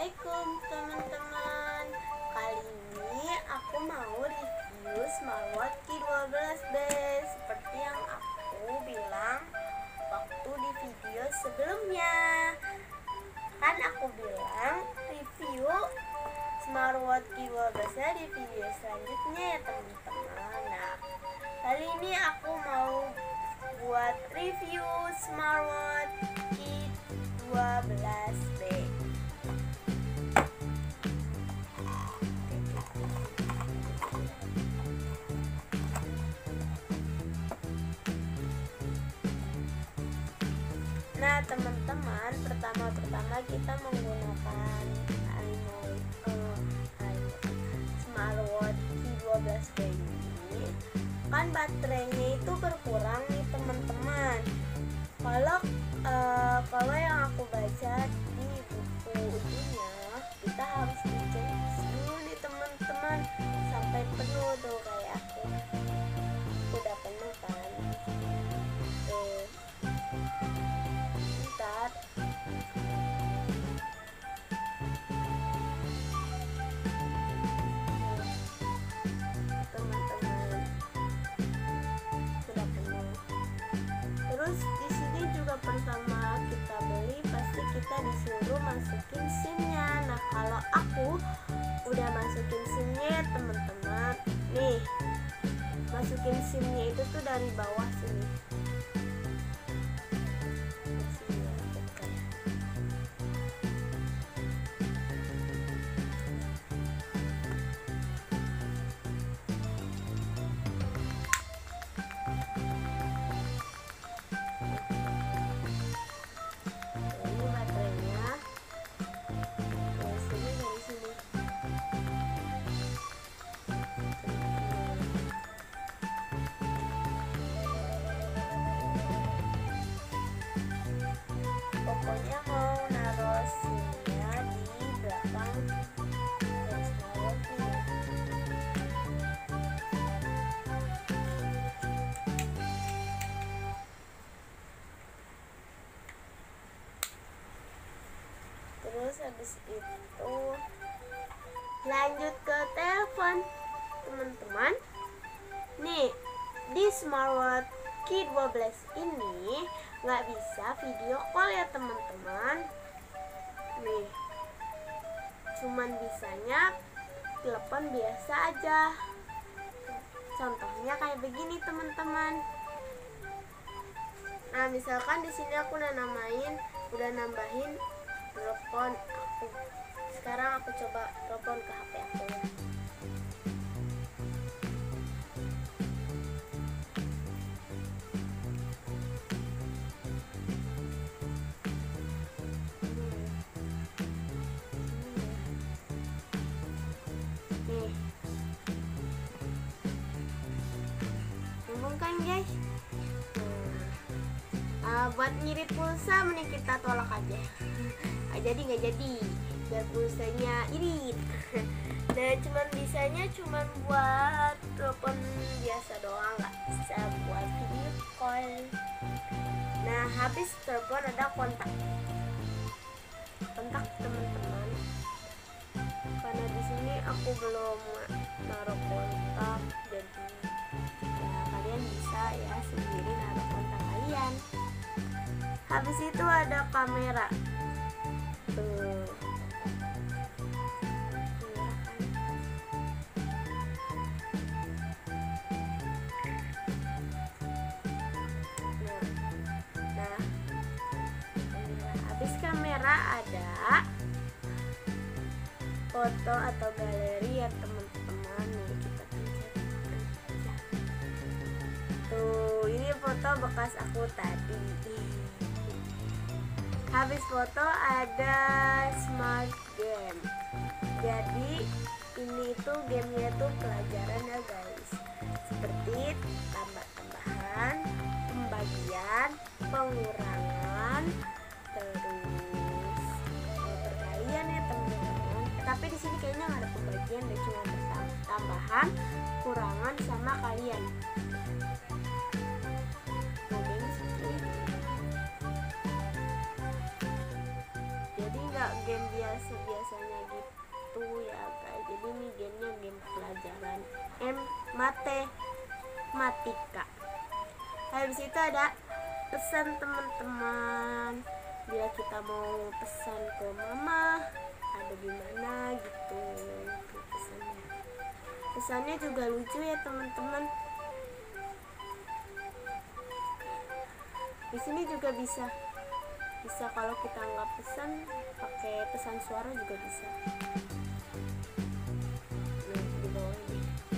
Assalamualaikum teman-teman. Kali ini aku mau review Smartwatch Q12B seperti yang aku bilang waktu di video sebelumnya. Kan aku bilang review Smartwatch Q12 di video selanjutnya ya teman-teman. Nah, kali ini aku mau buat review Smartwatch Q12B. Nah teman-teman, pertama kita menggunakan Smartwatch Q12B ini. Kan baterainya itu berkurang nih teman-teman. Kalau yang aku baca di buku itunya, kita harus dicek dulu nih teman-teman sampai penuh tuh, kayak aku udah penuh kan. Bentar. Teman-teman, sudah penuh. Terus di sini juga pertama kita beli pasti kita disuruh masukin SIM-nya. Nah, kalau aku udah masukin SIM-nya ya teman-teman. Nih, masukin SIM-nya itu tuh dari bawah sini. Pokoknya mau naruh SIM-nya di belakang Smartwatch-nya. Terus habis itu lanjut ke telepon teman-teman. Nih, di Smartwatch Q12 ini nggak bisa video call ya teman-teman. Nih, cuman bisanya telepon biasa aja. Contohnya kayak begini teman-teman. Nah, misalkan di sini aku udah nambahin telepon aku. Sekarang aku coba telepon ke HP aku ya. Kan guys, buat ngirit pulsa mending kita tolak aja. Nggak jadi biar pulsanya irit. Nah, bisanya cuman buat telepon biasa doang, nggak bisa buat video call. Nah, habis telepon ada kontak teman-teman. Karena di sini aku belum naruh kontak, jadi kalian bisa ya sendiri naruh kontak kalian. Habis itu ada kamera tuh. Nah, habis kamera ada foto atau galeri ya teman-teman. Nih, kita pencet. Tuh, ini foto bekas aku tadi. Habis foto ada smart game. Jadi ini tuh gamenya tuh pelajaran ya guys. Seperti tambah-tambahan, pembagian, pengurangan, terus perkalian ya teman-teman. Tapi di sini kayaknya nggak ada pembagian deh, cuma tambahan, kurangan sama kalian. Jadi nggak game biasa-biasa dan matematika. Habis itu ada pesan teman-teman. Bila kita mau pesan ke mama, ada di mana gitu pesannya. Pesannya juga lucu ya teman-teman. Di sini juga bisa kalau kita nggak pesan pakai pesan suara juga bisa. Nih, di bawah ini.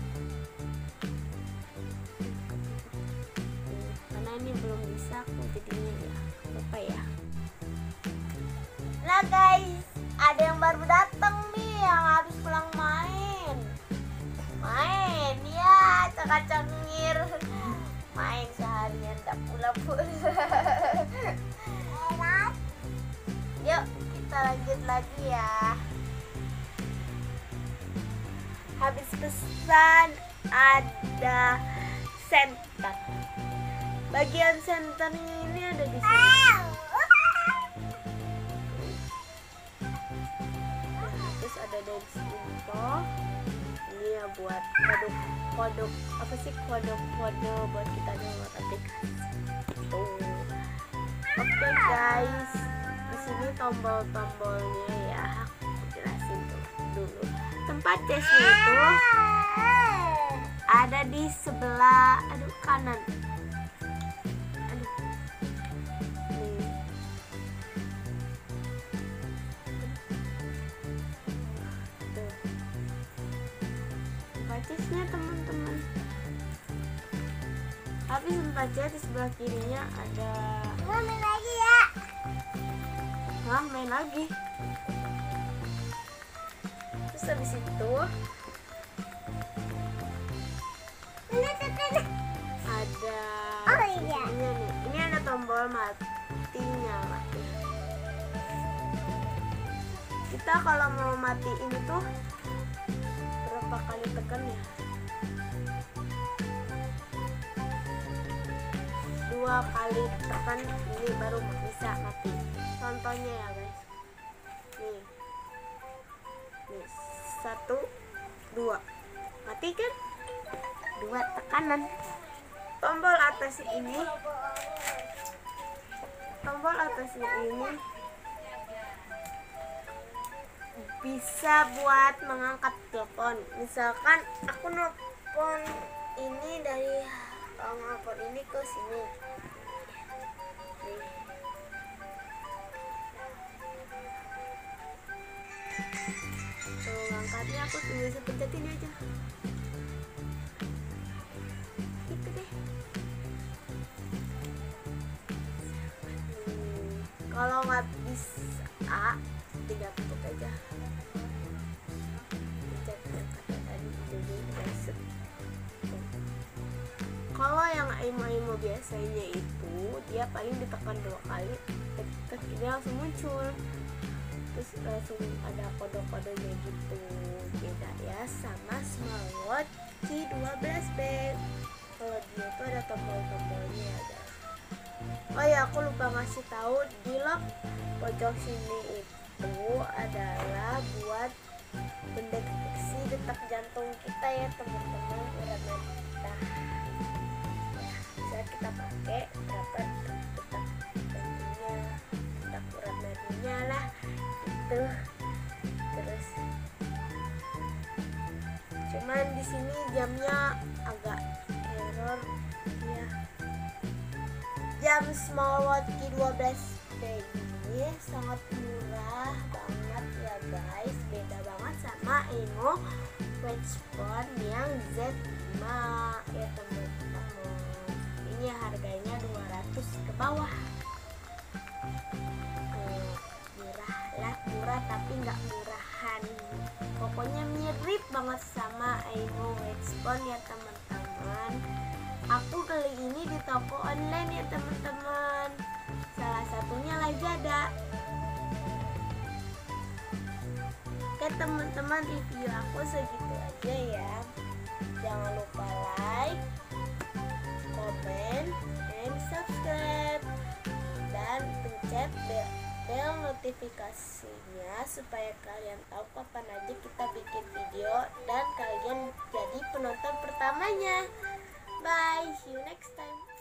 Karena ini belum bisa aku jadinya ya apa ya. Nah guys, ada yang baru datang nih yang habis pulang main ya, cengir main seharian tak pulang. Yuk kita lanjut lagi ya. Habis pesan ada center. Bagian centernya ini ada di sini. Terus ada dari info. Ini ya buat kode apa sih, kode buat kita download aplikasi. Tuh. Oke guys, di sini tombol-tombolnya ya. Aku jelasin dulu. Tempat chestnya itu ada di sebelah kanan. Chestnya teman-teman. Habis tempat chest di sebelah kirinya ada. Main lagi ya. Main lagi. Terus habis itu ada. Oh iya. Ini ada tombol matinya. Kita kalau mau matiin itu berapa kali tekan ya? 2 kali tekan ini baru bisa mati. Contohnya ya guys, nih 1, 2 mati kan? 2 tekanan. Tombol atasnya ini bisa buat mengangkat telepon. Misalkan aku nelpon ini dari nelpon ini ke sini. Nih. Tuh, angkatnya aku bisa pencet ini aja. Gitu deh. Kalau nggak bisa, tinggal tutup aja. Kalau yang aimo biasanya itu dia paling ditekan 2 kali, dia langsung muncul, terus langsung ada kode-kodenya gitu. Beda ya sama smartwatch G12B. Kalau dia tuh ada tombol-tombolnya ya guys. Oh ya, aku lupa ngasih tahu, di lock pojok sini itu adalah buat mendeteksi detak jantung kita ya teman-teman, urat kita. Bisa kita pakai berapa detak jantungnya, detak urat nadinya lah itu. Terus cuman di sini jamnya agak error ya. Jam smartwatch G12B ini sangat murah banget ya guys, beda banget sama Aimo Watchphone yang Z5 ya teman-teman. Ini harganya 200 ke bawah. Murah tapi nggak murahan. Pokoknya mirip banget sama Aimo Watchphone ya teman-teman. Aku beli ini di toko online ya teman-teman. Salah satunya Lazada. Oke teman-teman, review aku segitu aja ya. Jangan lupa like, comment, and subscribe, dan pencet bel notifikasinya supaya kalian tahu kapan aja kita bikin video dan kalian jadi caranya. Bye, see you next time.